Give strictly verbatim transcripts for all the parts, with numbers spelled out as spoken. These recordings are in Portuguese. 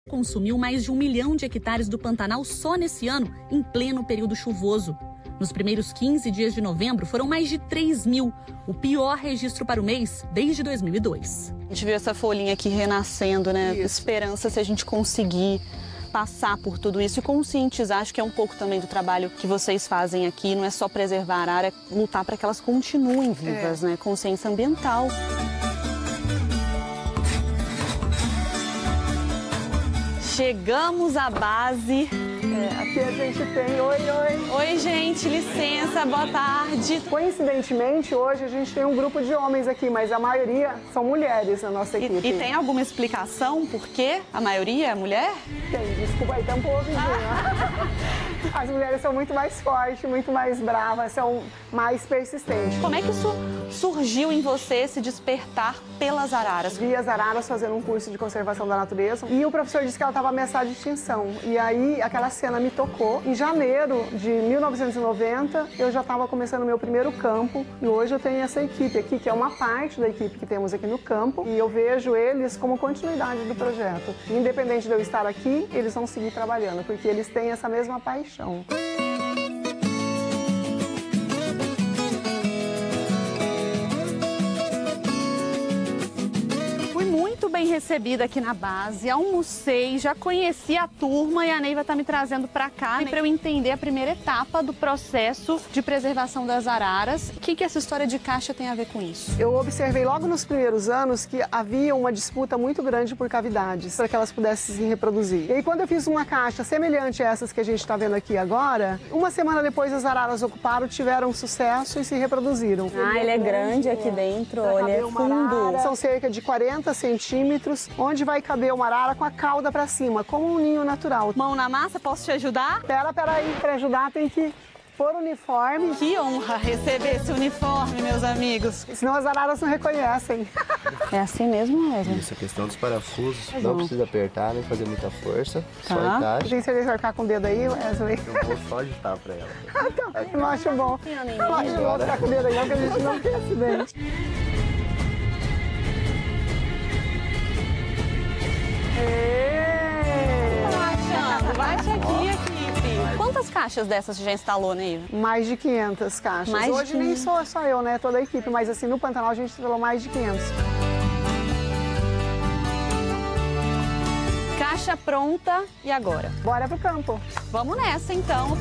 consumiu mais de um milhão de hectares do Pantanal só nesse ano, em pleno período chuvoso. Nos primeiros quinze dias de novembro, foram mais de três mil, o pior registro para o mês desde dois mil e dois. A gente viu essa folhinha aqui renascendo, né? Isso. Esperança se a gente conseguir passar por tudo isso e conscientizar. Acho que é um pouco também do trabalho que vocês fazem aqui. Não é só preservar a área, é lutar para que elas continuem vivas, é. né? Consciência ambiental. Chegamos à base. É, aqui a gente tem... Oi, oi. Oi, gente, licença, boa tarde. Coincidentemente, hoje a gente tem um grupo de homens aqui, mas a maioria são mulheres na nossa equipe. E, e tem alguma explicação por que a maioria é mulher? Tem, desculpa aí, tá um pouco. As mulheres são muito mais fortes, muito mais bravas, são mais persistentes. Como é que isso surgiu em você, se despertar pelas araras? Vi as araras fazendo um curso de conservação da natureza e o professor disse que ela estava ameaçada de extinção. E aí aquela cena me tocou. Em janeiro de mil novecentos e noventa, eu já estava começando o meu primeiro campo e hoje eu tenho essa equipe aqui, que é uma parte da equipe que temos aqui no campo, e eu vejo eles como continuidade do projeto. Independente de eu estar aqui, eles vão seguir trabalhando, porque eles têm essa mesma paixão. Muito bem recebida aqui na base, almocei, já conheci a turma e a Neiva tá me trazendo para cá para eu entender a primeira etapa do processo de preservação das araras. O que que essa história de caixa tem a ver com isso? Eu observei logo nos primeiros anos que havia uma disputa muito grande por cavidades, para que elas pudessem se reproduzir. E aí quando eu fiz uma caixa semelhante a essas que a gente está vendo aqui agora, uma semana depois as araras ocuparam, tiveram sucesso e se reproduziram. Ah, ele é grande aqui dentro, olha, é fundo. São cerca de quarenta centímetros, onde vai caber uma arara com a cauda para cima, como um ninho natural. Mão na massa, posso te ajudar? Pera, pera aí, para ajudar tem que pôr o uniforme. Que honra receber esse uniforme, meus amigos. Senão as araras não reconhecem. É assim mesmo, Wesley? Isso, a questão dos parafusos, Mas não não. precisa apertar, nem fazer muita força, Tá. só encaixa. Tem certeza que vai ficar com o dedo aí, Wesley? Eu vou só agitar pra ela. Então, eu não acho bom. Eu não acho bom ficar com o dedo aí, não, porque a gente não quer acidente. Bate aqui, equipe. Quantas caixas dessas você já instalou, Neiva? Mais de quinhentas caixas. Mais de Hoje nem sou só eu, né? Toda a equipe, mas assim, no Pantanal a gente instalou mais de quinhentas. Caixa pronta, e agora? Bora pro campo. Vamos nessa, então.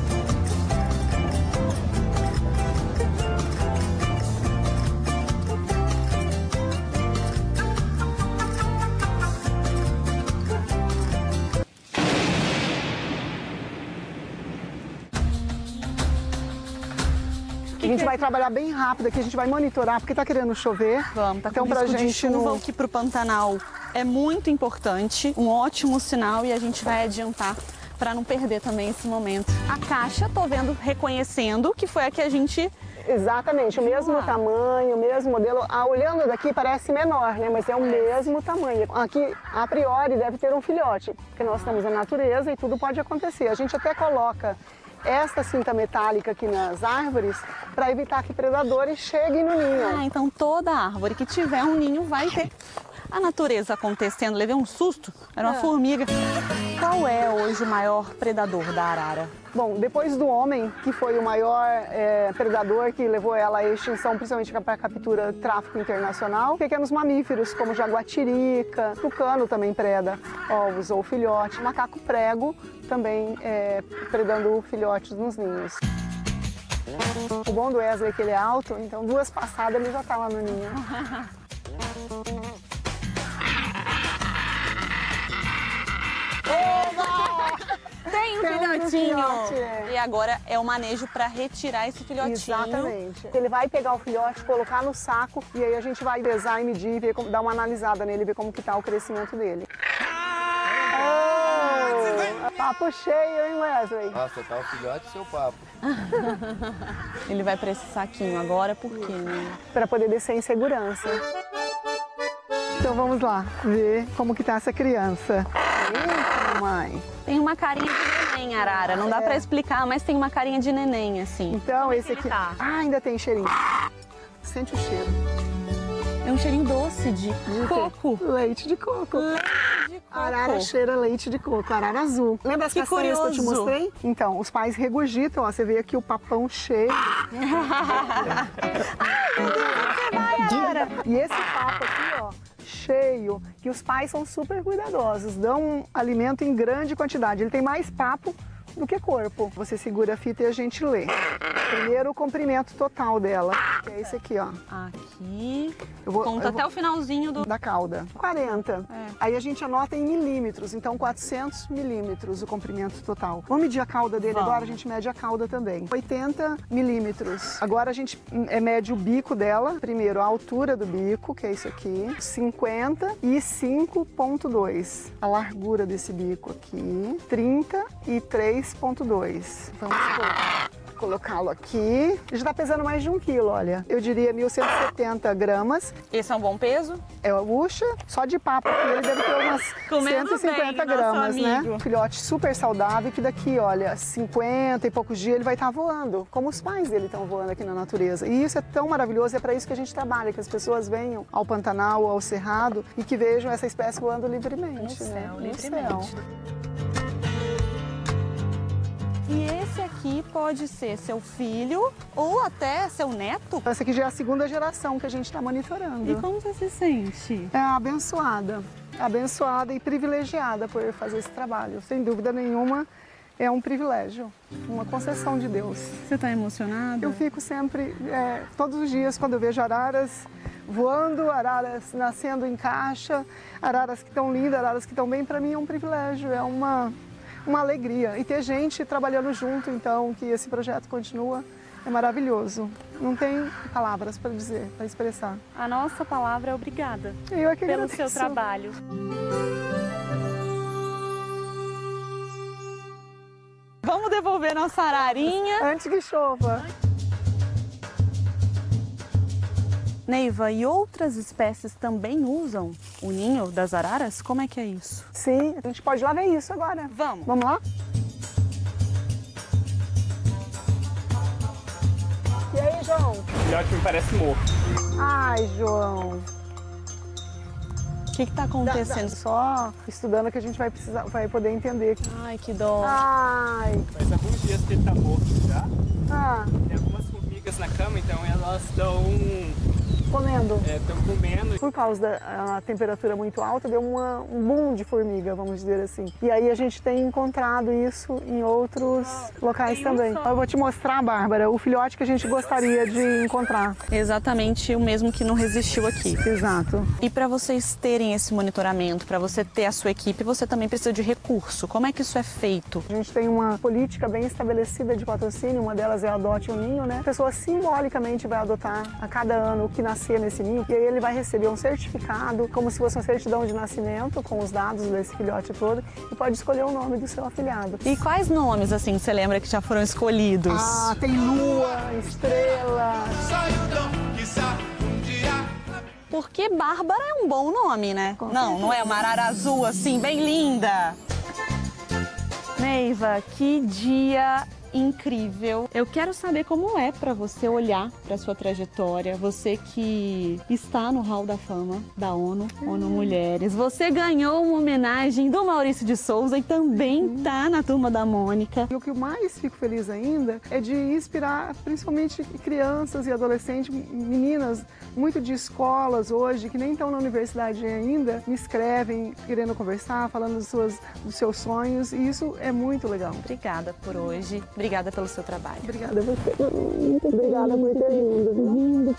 A gente vai trabalhar bem rápido aqui, a gente vai monitorar, porque tá querendo chover. Vamos, tá com então, pra risco de gente chuva, não... o que pro Pantanal é muito importante, um ótimo sinal, e a gente vai adiantar para não perder também esse momento. A caixa, tô vendo, reconhecendo que foi a que a gente... Exatamente, o mesmo ah. tamanho, o mesmo modelo. Ah, olhando daqui parece menor, né? Mas é o mesmo tamanho. Aqui, a priori, deve ter um filhote, porque nós estamos na natureza e tudo pode acontecer. A gente até coloca esta cinta metálica aqui nas árvores para evitar que predadores cheguem no ninho. Ah, então toda árvore que tiver um ninho vai ter a natureza acontecendo. Levei um susto, era uma é. formiga. Qual é hoje o maior predador da arara? Bom, depois do homem, que foi o maior é, predador que levou ela à extinção, principalmente para a captura tráfico internacional, pequenos mamíferos como jaguatirica, tucano também preda ovos ou filhotes, macaco prego também é, predando filhotes nos ninhos. O bom do Wesley é que ele é alto, então duas passadas ele já está lá no ninho. Tem um Tem filhotinho. Um filhote, é. E agora é o manejo para retirar esse filhotinho. Exatamente. Ele vai pegar o filhote, colocar no saco e aí a gente vai pesar e medir, ver como, dar uma analisada nele, ver como que tá o crescimento dele. Oh, papo cheio, hein, Wesley? Nossa, tá o filhote e seu papo. Ele vai para esse saquinho agora, por quê, né? Para poder descer em segurança. Então vamos lá, ver como que tá essa criança. Eita, mãe. Tem uma carinha de neném, arara. Não dá é. pra explicar, mas tem uma carinha de neném, assim. Então, como esse é aqui... Tá? Ah, ainda tem cheirinho. Sente o cheiro. É um cheirinho doce de, de coco. Leite de coco. Leite de Qual Arara cor? cheira leite de coco, arara azul. Lembra as Que castanhas que eu te curioso. mostrei? Então, os pais regurgitam, ó, você vê aqui o papão cheio. E esse papo aqui, ó, cheio, que os pais são super cuidadosos, dão um alimento em grande quantidade. Ele tem mais papo do que corpo. Você segura a fita e a gente lê. Primeiro o comprimento total dela, que é esse aqui, ó. Aqui. Eu vou, Conta eu até vou... o finalzinho do... da cauda. quarenta. É. Aí a gente anota em milímetros, então quatrocentos milímetros o comprimento total. Vamos medir a cauda dele Vamos. agora? A gente mede a cauda também. oitenta milímetros. Agora a gente é, mede o bico dela. Primeiro a altura do bico, que é isso aqui. cinquenta e cinco ponto dois. A largura desse bico aqui. trinta e três ponto dois. Vamos colocar. Colocá-lo aqui. Já está pesando mais de um quilo, olha. Eu diria mil cento e setenta gramas. Esse é um bom peso? É a bucha, só de papo aqui, ele deve ter umas Comendo cento e cinquenta bem, gramas, nosso né? amigo. Filhote super saudável, que daqui, olha, cinquenta e poucos dias ele vai estar voando, como os pais dele estão voando aqui na natureza. E isso é tão maravilhoso, é para isso que a gente trabalha, que as pessoas venham ao Pantanal, ao Cerrado e que vejam essa espécie voando livremente. No céu, né? No livremente. céu. E esse aqui pode ser seu filho ou até seu neto? Essa aqui já é a segunda geração que a gente está monitorando. E como você se sente? É abençoada, abençoada e privilegiada por fazer esse trabalho. Sem dúvida nenhuma, é um privilégio, uma concessão de Deus. Você está emocionada? Eu fico sempre, é, todos os dias, quando eu vejo araras voando, araras nascendo em caixa, araras que estão lindas, araras que estão bem, para mim é um privilégio, é uma, uma alegria. E ter gente trabalhando junto, então, que esse projeto continua, é maravilhoso. Não tem palavras para dizer, para expressar. A nossa palavra é obrigada Eu é que pelo agradeço. seu trabalho. Vamos devolver nossa ararinha. Antes que chova. Neiva, e outras espécies também usam o ninho das araras? Como é que é isso? Sim, a gente pode ir lá ver isso agora. Vamos. Vamos lá? E aí, João? O filhote me parece morto. Ai, João. O que está acontecendo? Só estudando que a gente vai precisar, vai poder entender. Ai, que dó. Ai. Faz alguns dias que ele tá morto já. Ah, Tem algumas formigas na cama, então elas estão comendo. é, tão comendo. Por causa da a temperatura muito alta, deu uma, um boom de formiga, vamos dizer assim. E aí a gente tem encontrado isso em outros locais tem um também. só. Eu vou te mostrar, Bárbara, o filhote que a gente gostaria de encontrar. Exatamente o mesmo que não resistiu aqui. Exato. E para vocês terem esse monitoramento, para você ter a sua equipe, você também precisa de recurso. Como é que isso é feito? A gente tem uma política bem estabelecida de patrocínio, uma delas é Adote um Ninho, né? A pessoa simbolicamente vai adotar a cada ano o que nascer nesse ninho e aí ele vai receber um certificado, como se fosse uma certidão de nascimento, com os dados desse filhote todo e pode escolher o nome do seu afilhado. E quais nomes, assim, você lembra que já foram escolhidos? Ah, tem lua, estrela. Porque Bárbara é um bom nome, né? Com não, não é uma arara azul, assim, bem linda. Neiva, que dia incrível. Eu quero saber como é para você olhar para sua trajetória, você que está no Hall da Fama da ONU, ONU Mulheres. Você ganhou uma homenagem do Maurício de Souza e também tá na turma da Mônica. E o que eu mais fico feliz ainda é de inspirar principalmente crianças e adolescentes, meninas muito de escolas hoje, que nem estão na universidade ainda, me escrevem querendo conversar, falando dos, suas, dos seus sonhos e isso é muito legal. Obrigada por hoje, obrigada pelo seu trabalho. Obrigada a você. Muito obrigada por ter vindo.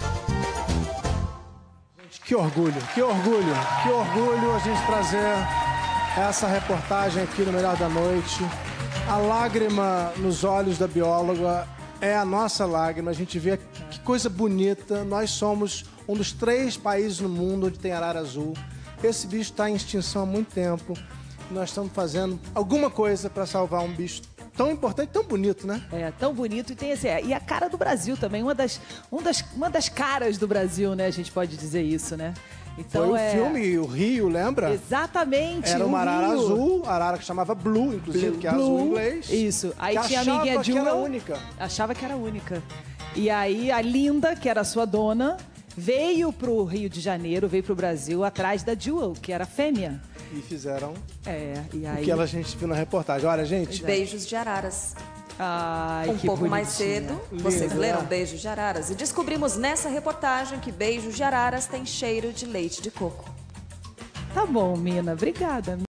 Que orgulho, que orgulho, que orgulho a gente trazer essa reportagem aqui no Melhor da Noite. A lágrima nos olhos da bióloga é a nossa lágrima. A gente vê que coisa bonita. Nós somos um dos três países no mundo onde tem arara azul. Esse bicho está em extinção há muito tempo. Nós estamos fazendo alguma coisa para salvar um bicho tão importante, tão bonito, né? É, tão bonito. E tem esse, é, e a cara do Brasil também, uma das, um das, uma das caras do Brasil, né? A gente pode dizer isso, né? Então, Foi o é... filme O Rio, lembra? Exatamente. Era uma o arara Rio. azul, arara que chamava Blue, inclusive, que é azul em inglês. Isso. Aí que tinha a achava amiguinha que era Jewel. única. Achava que era única. E aí a Linda, que era a sua dona, veio pro Rio de Janeiro, veio pro Brasil atrás da Jewel, que era fêmea. E fizeram É, e o aí... que ela, a gente viu na reportagem. Olha, gente, Beijos de araras. Ai, Um que pouco mais bonitinha. cedo, vocês Lindo, leram né? Beijos de Araras e descobrimos nessa reportagem que beijos de araras têm cheiro de leite de coco. Tá bom, Mina. Obrigada.